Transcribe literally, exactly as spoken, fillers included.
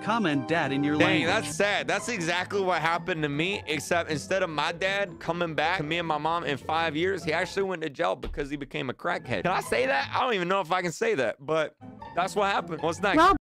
comment dad in your Dang, language. that's sad. That's exactly what happened to me, except instead of my dad coming back to me and my mom in five years, he actually went to jail because he became a crackhead. Can I say that? I don't even know if I can say that, but that's what happened. What's next? Well,